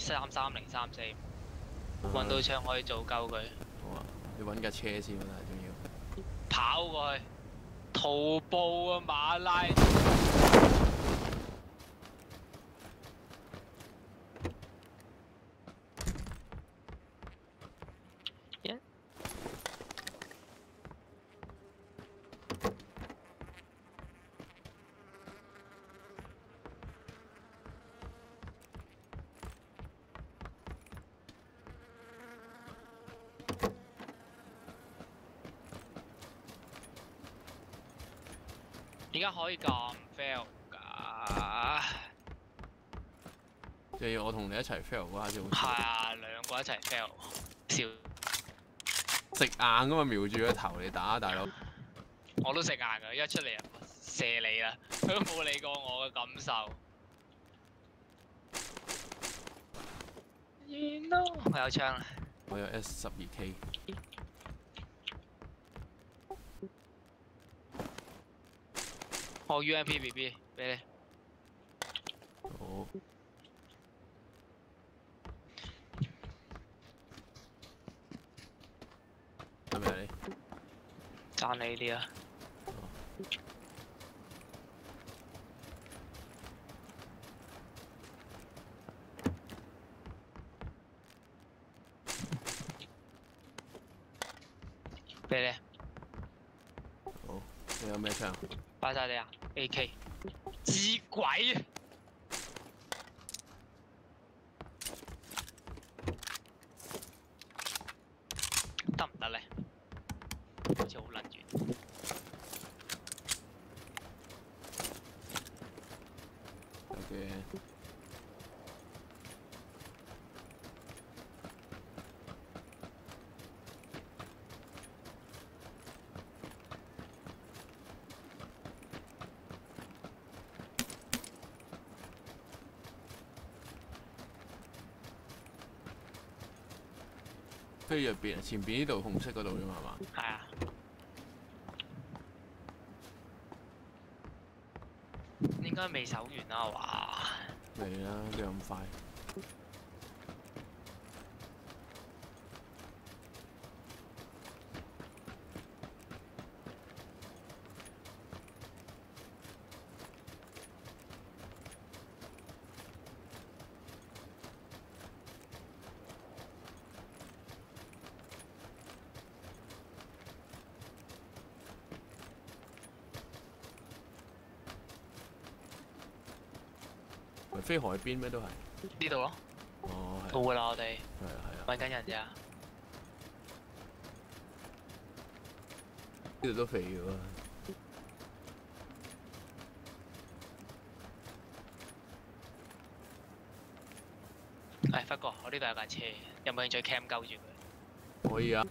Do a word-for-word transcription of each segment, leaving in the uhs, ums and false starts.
三三零三四，揾到槍可以做鳩佢。 好啊，你揾架車先啊，仲要跑過去，徒步啊馬拉。Yeah. 點解可以咁 fail 㗎？ 就要我同你一齊 fail 嗰下先好係啊，兩個一齊 fail，笑。 食硬噶嘛，瞄住個頭嚟打大佬。 我都食硬㗎，一出嚟啊射你啦，佢都冇理過我嘅感受。原來我有槍啦。 我有 S 十二 K。 我 U M P B B 俾你。 好。係咪你？ 讚你啲啊！俾你。 好，你有咩槍？ 擺晒你啊 ！A K。智鬼！得唔得咧？好似好撚遠。 有嘅。飛入邊啊！前邊呢度紅色嗰度啫嘛，係嘛？ 係啊。應該未守完啦，係嘛？ 未啦，邊有咁快？飛海邊咩都係。 呢度咯。 哦，係。 到㗎啦，我哋。 係啊係啊。 揾緊人咋？ 呢度都肥嘅喎。 誒，發哥，我呢度有架車，有冇興趣 cam 鳩住佢？ 可以啊。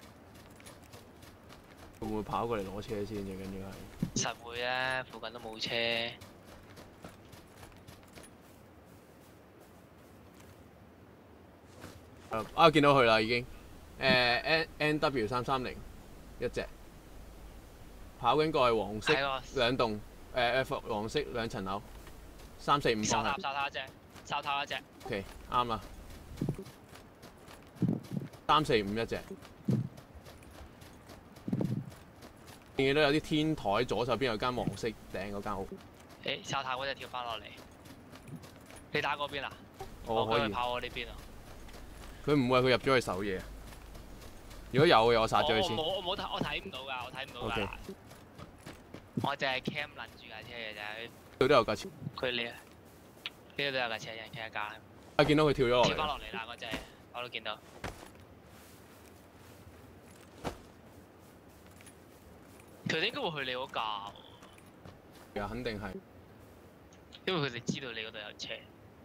會唔會跑過嚟攞車先？最緊要係。 實會啊，附近都冇車。 啊！見到佢啦，已經。誒 N N W 三三零一隻，跑緊過去黃色兩棟，誒誒黃色兩層樓，三四五方向。 沙塔沙塔一隻，沙塔一隻。 OK，啱啦。三四五一隻。見到有啲天台左手邊有間黃色頂嗰間屋。 誒，沙塔嗰隻跳翻落嚟，你打嗰邊啊？ 我可以。 跑我呢邊啊！ 佢唔會，佢入咗去守嘢。如果有嘅，我殺咗佢先。 我冇我冇睇，我睇唔到㗎，我睇唔到㗎。我淨係 cam 撚住架車嘅啫。 佢都有架車。 佢呢？呢度都有架車，人企一架。 啊！見到佢跳咗落嚟。 跳翻落嚟啦！嗰隻我都見到。佢哋應該會去你嗰架喎。 係啊，肯定係。 因為佢哋知道你嗰度有車。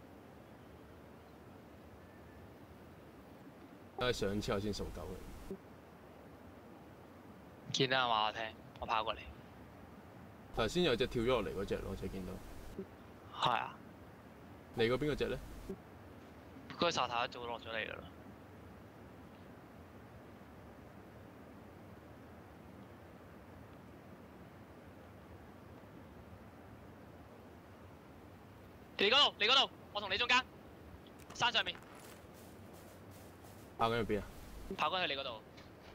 都係上車我先掃狗嘅。 見啦，話我聽，我跑過嚟。 頭先有隻跳咗落嚟嗰隻咯，就見到。 係啊。 你嗰邊嗰隻咧？ 嗰個沙塔一早落咗嚟㗎啦。你嗰度，你嗰度，我同你中間，山上面。 跑緊去邊啊？ 跑緊去你嗰度。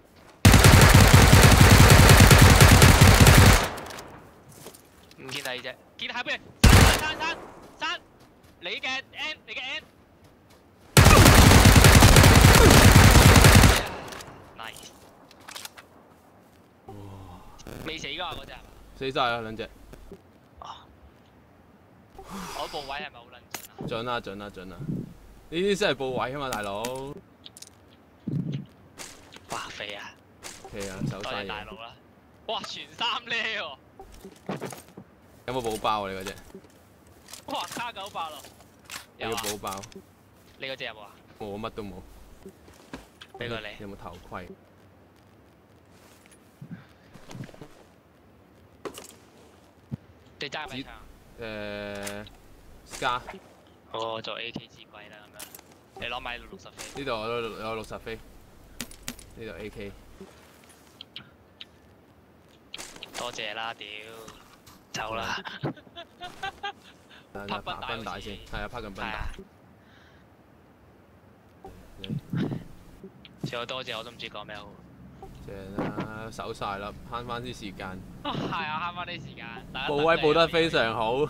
唔見第二隻，見下邊，山山山山，你嘅 N， 你嘅 N。Nice。 哇！ 未死㗎嗰隻。 死晒啦兩隻。 哦。我部位係咪好撚準啊？ 準啦準啦準啦！呢啲先係部位啊嘛，大佬。 哇肥啊！ 肥啊，手晒嘢。 大佬啦。哇全三呢喎。 有冇補包啊？你嗰隻？ 哇卡九百咯。 有要補包。 你嗰隻有冇啊？ 我乜都冇。 俾個你。 有冇頭盔？ 你揸咩槍？ 誒 Scar。 我做 A K 至貴啦咁樣。你攞埋六十飛。呢度我都有六十飛。呢度 A K。 多謝啦，屌！走啦。 拍繃帶先，係啊，拍緊繃帶。 仲有多謝我都唔知講咩好。 正啦，守晒啦，慳翻啲時間。 係啊，慳翻啲時間。 報位報得非常好。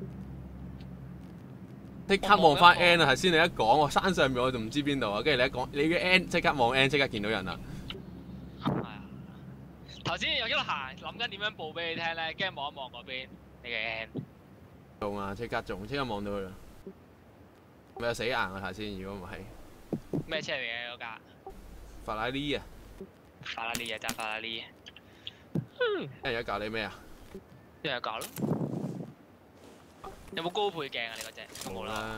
即刻望翻 N 啊！頭先你一講，我山上面我就唔知邊度啊，跟住你一講，你嘅 N 即刻望 N， 即刻見到人啦。 係啊。頭先又一路行，諗緊點樣報俾你聽咧，跟住望一望嗰邊，你嘅 N。 中啊！即刻中，即刻望到佢啦。咪有死硬啊！頭先，如果唔係。 咩車嚟嘅嗰架？ 法拉利啊！ 法拉利啊，揸法拉利。 一人一架你咩啊？ 一人一架咯。有冇高倍鏡啊？你嗰隻？冇啦。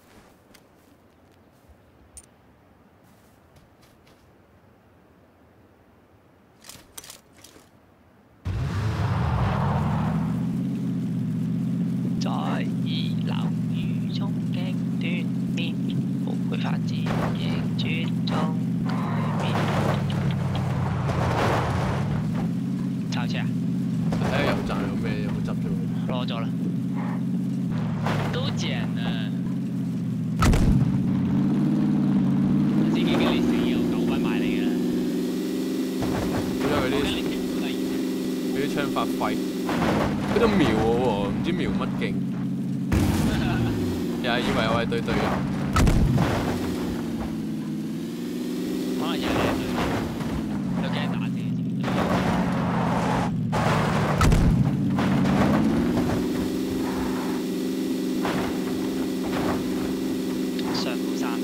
在二樓雨中經鍛鍊，無悔發展亦尊重改變。炒車啊？ 睇下油站有咩有冇執咗？ 攞咗啦。都正啊！自己嘅歷史有九分賣你㗎啦。 因為佢啲佢啲槍法廢，佢都瞄我喎，唔知瞄乜勁，又係以為我係對隊友。 可能有啲都驚打死自己。上古山。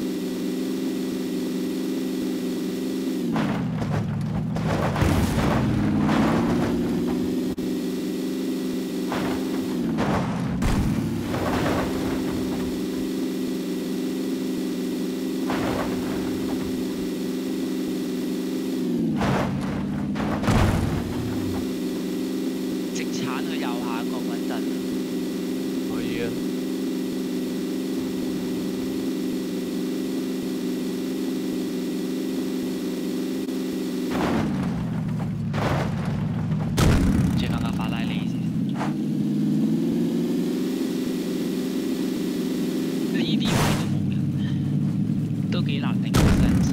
直鏟去右下角穩陣。 可以啊。轉翻架法拉利先。呢啲位都冇人，都幾難頂到身身。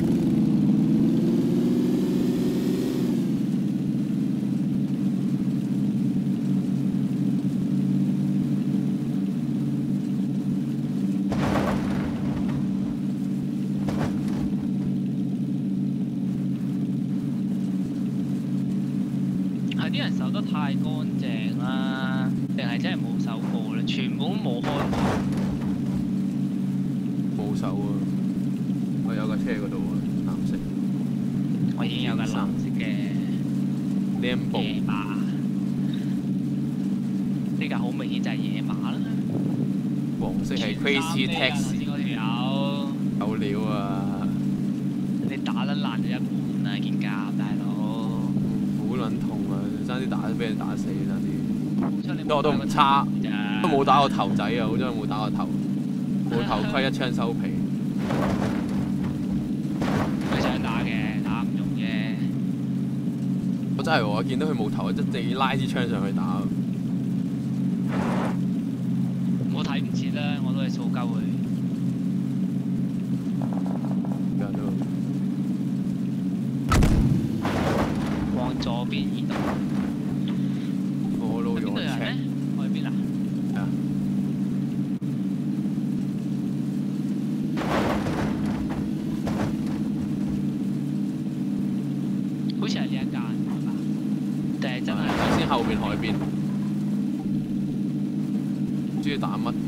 係啲人守得太乾淨啦，定係真係冇守過咧？全部都冇開過。 冇手啊！我有架車嗰度啊，藍色。 我已經有架藍色嘅野馬。呢架好明顯就係野馬啦。 黃色係 Crazy Taxi。 嗰條友。 有料啊！ 你打撚爛咗一半啊！件甲大佬。 好撚痛啊！爭啲打俾人打死，爭啲。不過我都唔差，都冇打過頭仔啊！好彩冇打過頭，冇頭盔一槍收皮。 佢想打嘅，打唔中啫。 我真係喎，我見到佢冇頭，即係拉支槍上去打。 我睇唔切啦，我都係掃鳩佢。 而家都。 邊移動。 我撈咗邊度有人咧？我喺邊啊？ 係啊。 好似係呢一間係嘛？定係真係？ 頭先後邊海邊，唔知要打乜？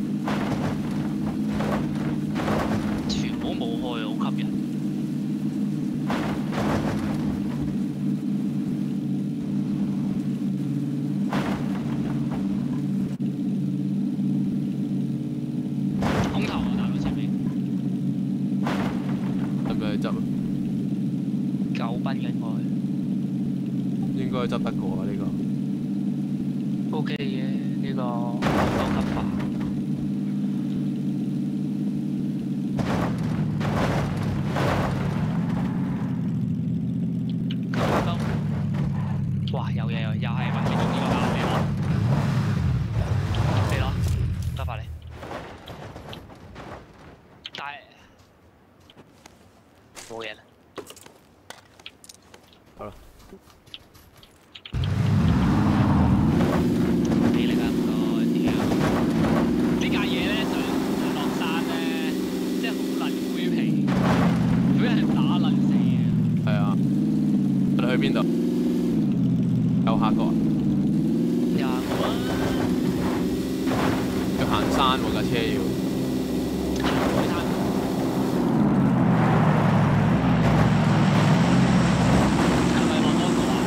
全部冇開，好吸引。空投啊，大佬前面。 得唔得去執啊？ 九賓嘅愛。 應該執得過啊呢個。 O K 嘅呢個高級化。哇！有嘢又又係揾呢個呢個包你攞，你攞，得返嚟。但係冇嘢啦。 好啦。 俾力啊唔該，屌！呢架嘢咧上上落山咧，即係好撚灰皮，俾人打撚死嘅。 係啊。你去邊度？有下個啊？ 有下個啊！ 要行山喎架車要。 海灘。係咪落多個啊？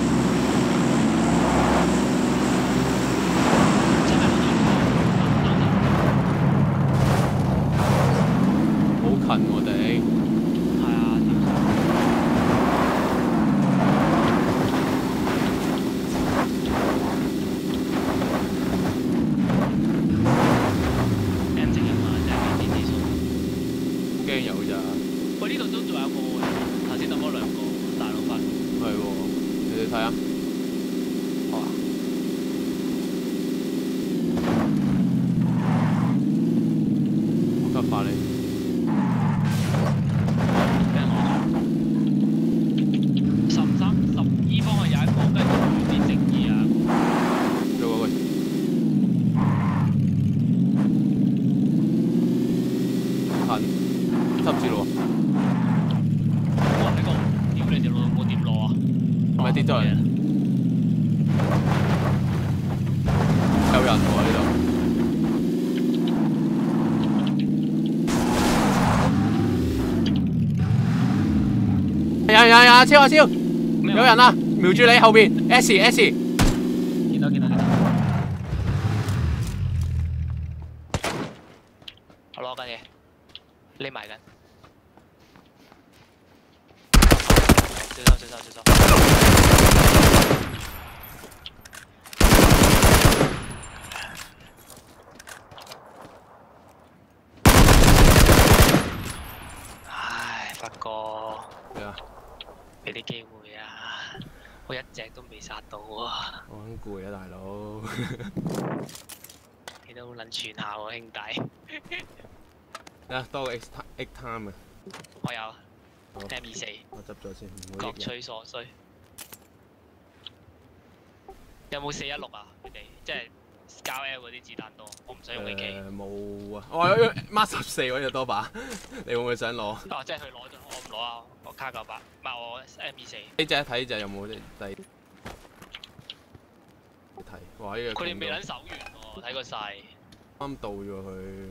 真係落多個。 好近我哋。 係啊。 驚有咋？ 喂，呢度都仲有個喎，頭先抌咗兩個大佬分。 係喎，你哋睇下。 好啊。 我急化你。 俾人攞咗。十三十二方係有一個，跟住啲正義啊。 做嗰個。近。執住咯喎！ 哇！呢個屌你條路我點攞啊？ 係咪跌咗嚟？有人喎呢度。有有有！超啊超！有人啊！瞄住你後邊 S S。 見到見到見到。我攞緊嘢，匿埋緊。小心小心小心！唉，發哥， 咩啊？ 俾啲機會啊！我一隻都未殺到啊！ 我好攰啊，大佬。 你都撚串下喎，兄弟。 啊，多個 X X time 啊！ 我有。M 二四， 我執咗先，唔各會益人。 取所需。有冇四一六啊？佢哋即係交 L 嗰啲子彈多，我唔使用 A K。 誒冇啊！我有 Mark 十四嗰隻多把，你會唔會想攞？ 哦，即係佢攞咗，我唔攞啊！我卡九百，唔係我 M 二四。 呢隻睇隻有冇啲第睇？哇！呢個佢哋未撚手完喎，睇個勢。 啱到咗佢。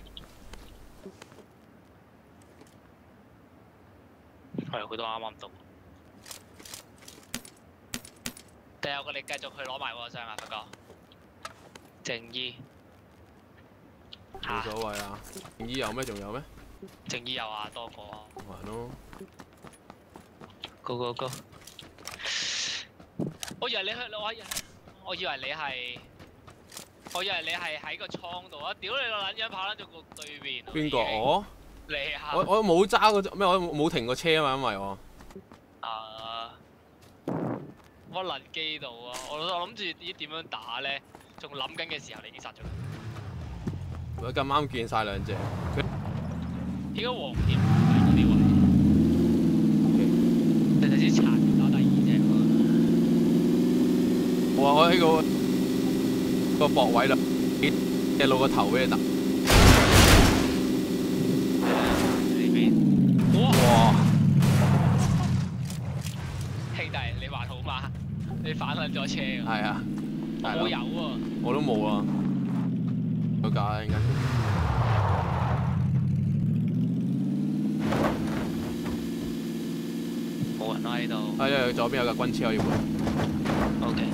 係，佢都啱啱到。定有個你繼續去攞埋嗰個箱啊，不過。正衣。 冇所謂啊！正衣有咩？仲有咩？ 正衣有啊，多個啊。 還咯。 Go go go！我以為你去，我我以為你係，我以為你係喺個倉度啊！屌你個撚樣跑撚咗過對面。 邊個？我？ 你啊！ 我我冇揸嗰咩？我冇停過車啊嘛，因為我。 啊！我撚機度啊！我我諗住啲點樣打咧，仲諗緊嘅時候，你已經殺咗佢。 我咁啱見晒兩隻。 應該黃點嗰啲位。你頭先殘打第二隻喎。 喺個個膊位度，嘅露個頭俾你揼。 呢邊。哇！兄弟，你還好嗎？你反撚咗車㗎？ 係啊。 我有喎。 我都冇啊。有架啊，陣間。 冇人啦呢度。 係啊，左邊有架軍車可以換。 O K。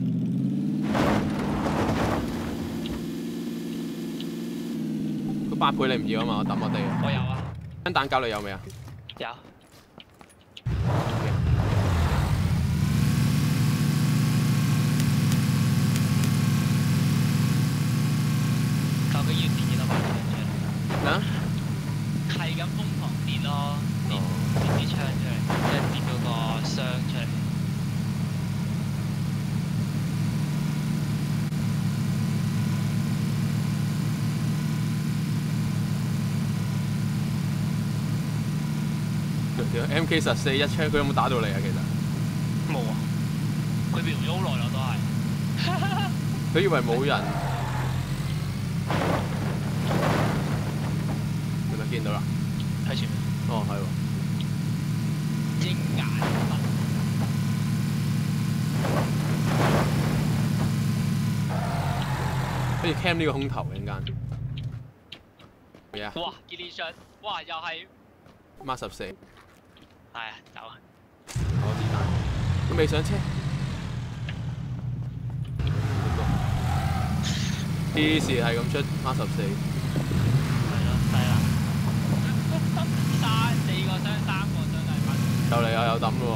個八倍你唔要啊嘛？我抌我地。 我有啊。 燈彈膠你有未啊？ 有。究竟要跌幾多萬槍出嚟？ 咩啊？ 係咁瘋狂跌咯，跌跌啲槍出嚟，即係跌嗰個箱出嚟。 M K 十四一槍，佢有冇打到你啊？其實冇啊，佢瞄咗好耐啦，都係。 佢以為冇人，係咪見到啦？ 喺前面。 哦，係喎。 鷹眼物。 好似 cam 呢個空頭嘅陣間。咩啊？ 哇！傑利遜，哇！又係。 孖十四。 係啊，走啊！ 我子彈，佢未上車。啲事係咁出孖十四。 係咯，係啦。三四個箱，三個箱都係孖。 又嚟又有抌咯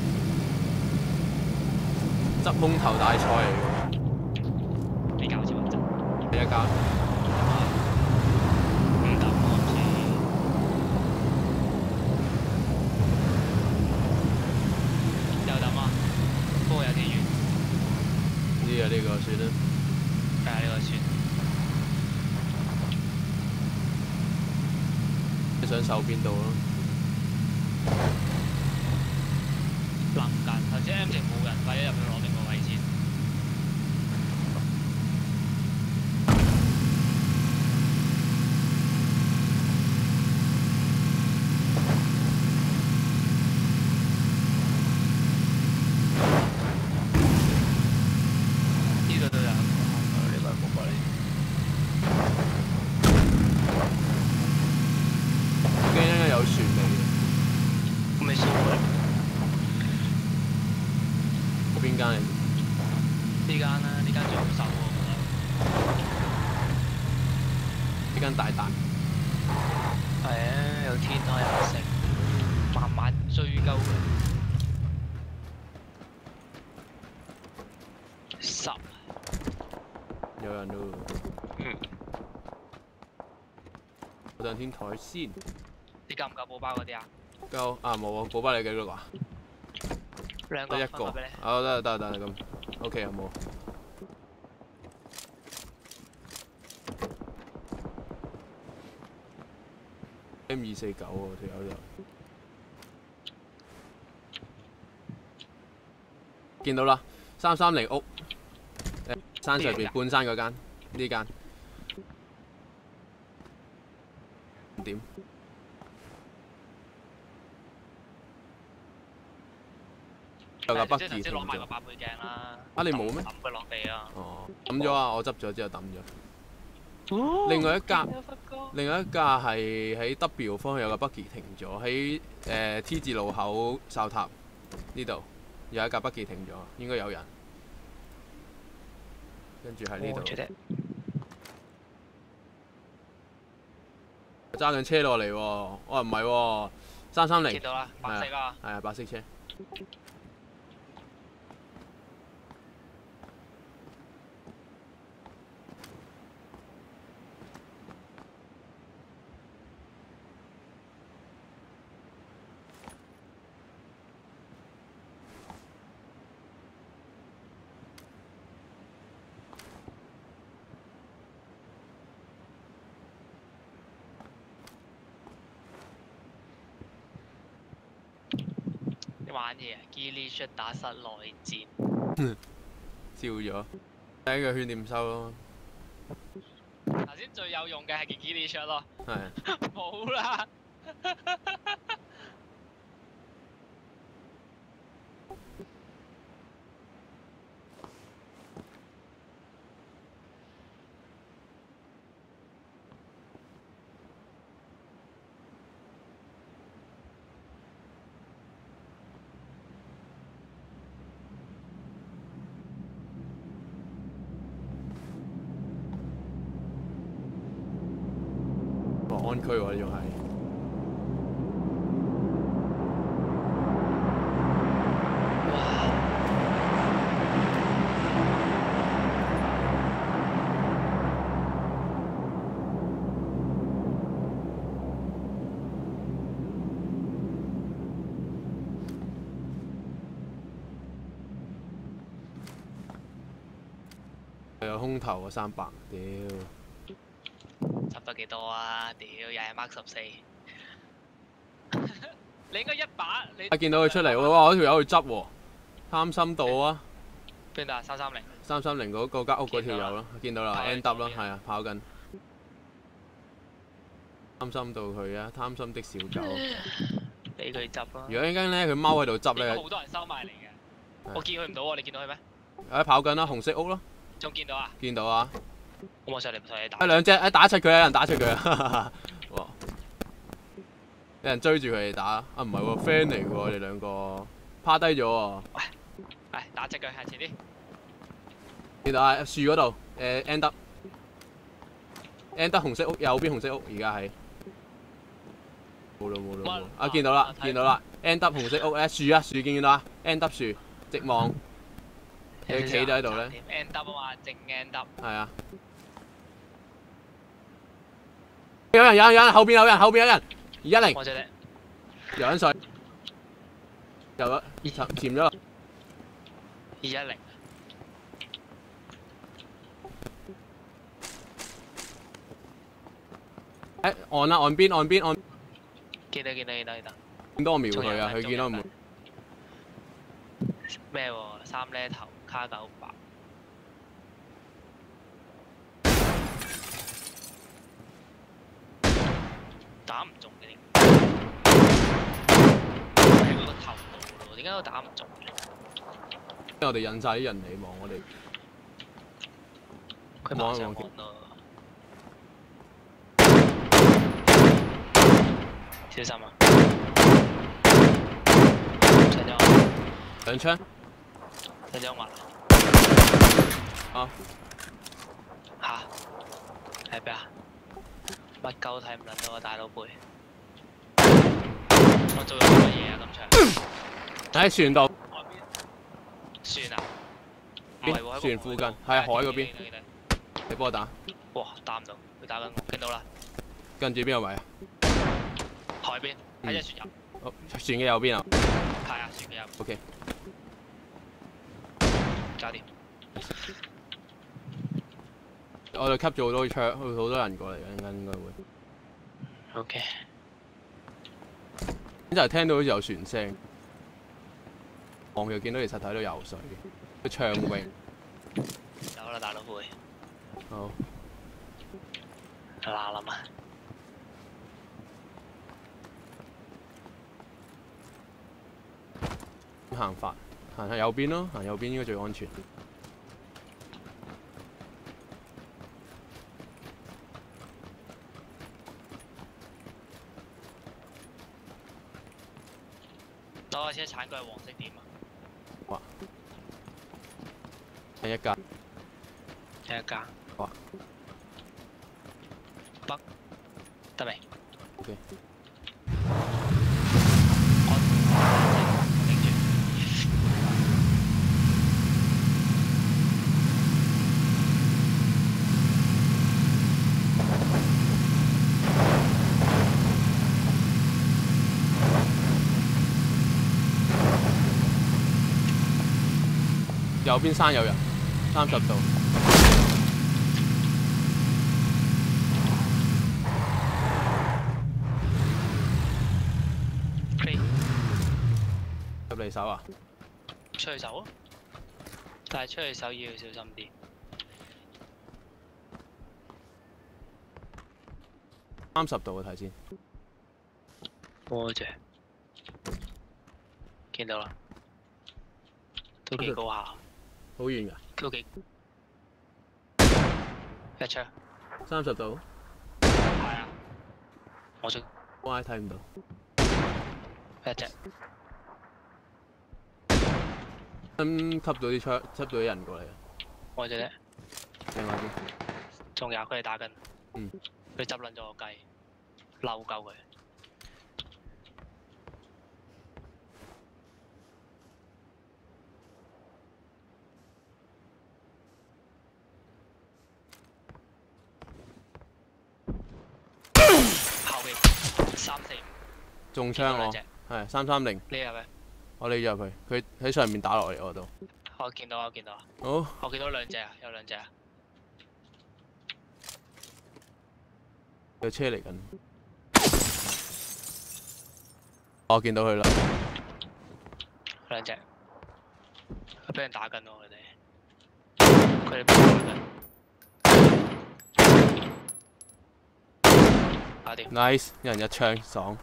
喎！執空頭大賽嚟嘅喎。 你搞笑啊！執。 你一搞。呢個算啦， 係啊，呢個算。 你想守邊度咯？ 臨近，頭先 M 值冇人，快啲入去攞定個位先。 邊間嚟？ 呢間啦，呢間最好守喎，我覺得。呢間大彈。 係啊，有天台有食，慢慢追鳩佢。十。 有人咯。 嗯。 我上天台先。 你夠唔夠寶包嗰啲啊？ 夠啊，冇啊，寶包你幾多個啊？ 兩個。 得一個。啊，得得得咁 ，OK 有冇？M 二四九喎，條友就見到啦，三三零屋，誒山上邊半山嗰間，呢間點？有架北記停咗。 攞埋個八倍鏡啦。 啊，你冇咩？ 抌佢落地啊！ 哦，抌咗啊！我執咗之後抌咗。另外一架，另外一架係喺 W 方向有架 buggy 停咗，喺誒 T 字路口哨塔呢度有一架 buggy 停咗，應該有人。跟住喺呢度。揸緊車落嚟喎，我話唔係喎，三三零。 見到啦，白色啊。 係啊，白色車。 玩嘢 g i l l y 打室內戰。 照咗。睇個圈點收咯。 頭先最有用嘅係件 Gilly shirt 咯。 係。 冇啦。 安區喎，呢仲係。有空投啊，三百，屌！ 執得幾多啊？屌，又係 mark 十四。你應該一把你。 啊！見到佢出嚟喎，哇！嗰條友去執喎，貪心到啊！ 邊度啊？三三零。 三三零嗰嗰間屋嗰條友咯，見到啦 ，N W 咯，係啊，跑緊。貪心到佢啊！貪心的小狗。 俾佢執咯。 如果一陣間咧，佢踎喺度執咧， 好多人收埋嚟嘅。我見佢唔到喎，你見到佢咩？ 誒跑緊啦，紅色屋咯。 仲見到啊？ 見到啊！ 我上嚟同你打。 誒兩隻誒打出佢啊！有人打出佢啊！哇！有人追住佢哋打啊！唔係喎 ，friend 嚟嘅喎，你兩個趴低咗喎。 喂，嚟打隻腳向前啲。 見到啊樹嗰度誒 N W N W 紅色屋右邊紅色屋而家係冇咯冇咯冇啊！見到啦見到啦 N W 紅色屋誒樹啊樹見唔見到啊 N W 樹直望。佢企咗喺度咧。 N W 啊嘛，正 N W。 係啊。有人有人有人後邊有人後邊有人，二一零。 我隻你。 游緊水。游咗潛潛咗。 二一零。 誒岸啦岸邊岸邊岸。 見到見到見到見到。 見到我瞄佢啊！佢見到我瞄。 咩喎？三呢頭卡九百。打唔中嘅點？喺嗰個頭度咯，點解都打唔中嘅？ 因為我哋引晒啲人嚟望我哋。 佢馬上望咯。小心啊！上咗。 兩槍。 上咗滑。 啊！ 嚇？喺邊啊？乜鳩睇唔撚到啊，大佬背！我做咗乜嘢啊？咁長？ 喺船度。 船啊？唔係喎， 船附近，係海嗰邊。你幫我打。 哇！打唔到，佢打緊我，見到啦。 跟住邊個位啊？ 海邊，喺隻船入。 船嘅右邊啊？ 係啊，船嘅右。 O K。 搞掂。 我哋吸咗好多槍，好多人過嚟嘅，陣間應該會。 O K。 就係聽到好似有船聲，望又見到其實睇到游水嘅，個暢泳。 有啦，大佬背。 好。 嗱諗啊！ 點行法？行下右邊咯，行右邊應該最安全。 攞架車鏟過去黃色點啊！ 哇！第一架。 第一架。 哇！ 北得未 ？O K。右邊山有人，三十度。入嚟手啊！ 出去走啊！ 但係出去手要小心啲。 三十度啊，睇先。 多謝。見到啦，都幾高下。 好遠㗎。 都幾。一槍。 三十度。 係啊。我識。 Y 睇唔到。 一隻。 咁吸到啲槍，吸到啲人過嚟啊！ 我隻啫。 另外邊。 仲有佢哋打緊。 嗯。 佢執撚咗個雞，嬲鳩佢。後邊三四五。 中槍我。係三三零。 呢入咩？ 我匿咗入去，佢喺上面打落嚟我度。 我見到，我見到。 好。 我見到兩隻啊，有兩隻啊。 有車嚟緊。我見到佢啦。 兩隻。佢俾人打緊喎，佢哋。佢哋俾人打緊。搞掂。 Nice， 一人一槍，爽。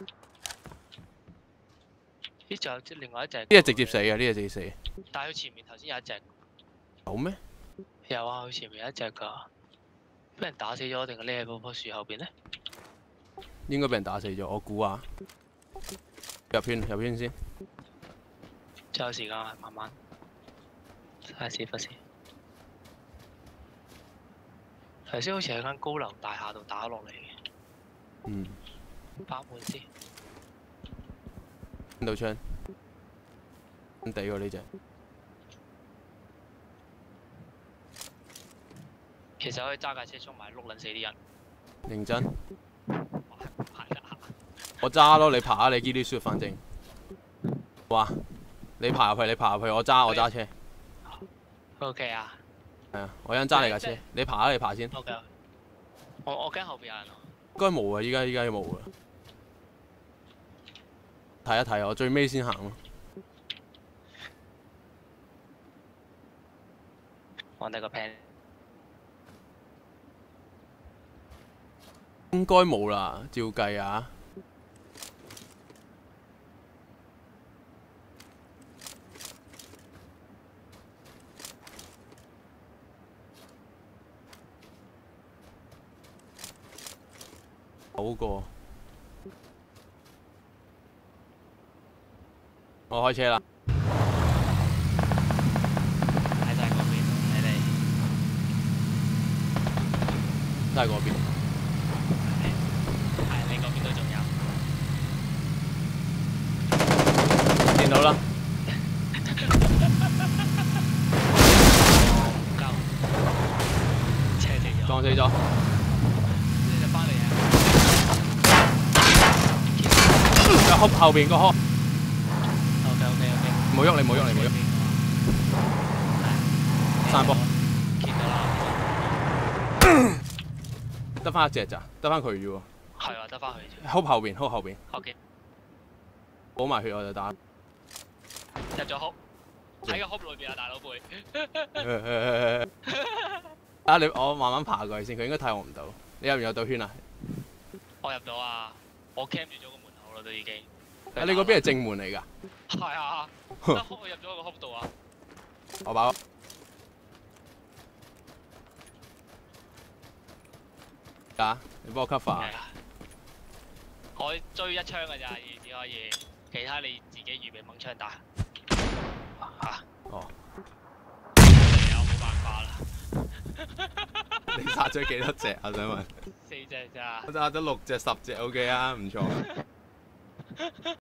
咦？仲有即另外一隻。呢隻直接死嘅，呢隻直接死。 但係佢前面頭先有一隻。 有咩？ 有啊，佢前面有一隻㗎。俾人打死咗定係匿喺嗰棵樹後邊咧？ 應該俾人打死咗，我估下。入圈，入圈先。 仲有時間啊，慢慢。睇屎忽先。頭先好似喺間高樓大廈度打落嚟嘅。 嗯。 八門先。 邊度槍？咁地喎呢隻。 其實可以揸架車衝埋碌撚死啲人。 認真？我揸咯，你爬啊！你呢啲雪反正。哇！你爬入去，你爬入去，我揸我揸車。 O K 啊。 係啊，我想揸你架車，你爬啊！你爬先。 O K。我我驚後邊有人。 應該冇啊！依家依家冇啊。睇一睇，我最尾先行咯。 放低個 pen。 應該冇啦，照計啊。好過。我開車啦。 喺晒嗰邊，睇你。 都係嗰邊。 係你嗰邊都仲有。 見到啦。 唔夠。車死咗。 撞死咗。 你就翻嚟啊！ 個殼後邊個殼。 OK OK OK。 唔好喐你，唔好喐你，唔好喐。散步。 見到啦。 得翻一隻咋，得翻佢啫喎。 係啊，得翻佢啫。 殼後邊，殼後邊。 OK。 補埋血我就打。 入咗殼，喺個殼裏邊啊，大佬背。 啊！你我慢慢爬過去先，佢應該睇我唔到。你入唔入到圈啊？ 我入到啊！我 cam 住咗個門口啦，都已經。 啊！你嗰邊係正門嚟㗎？ 係啊，得殼我入咗個殼度啊！ 我飽。啊！你幫我 cover 啊！ 我追一槍㗎咋，只可以，其他你自己預備掹槍打。嚇！ 哦。 有冇辦法啦？ 你殺咗幾多隻啊？想問。 四隻咋？ 我殺咗六隻、十隻 ，OK 啊，唔錯。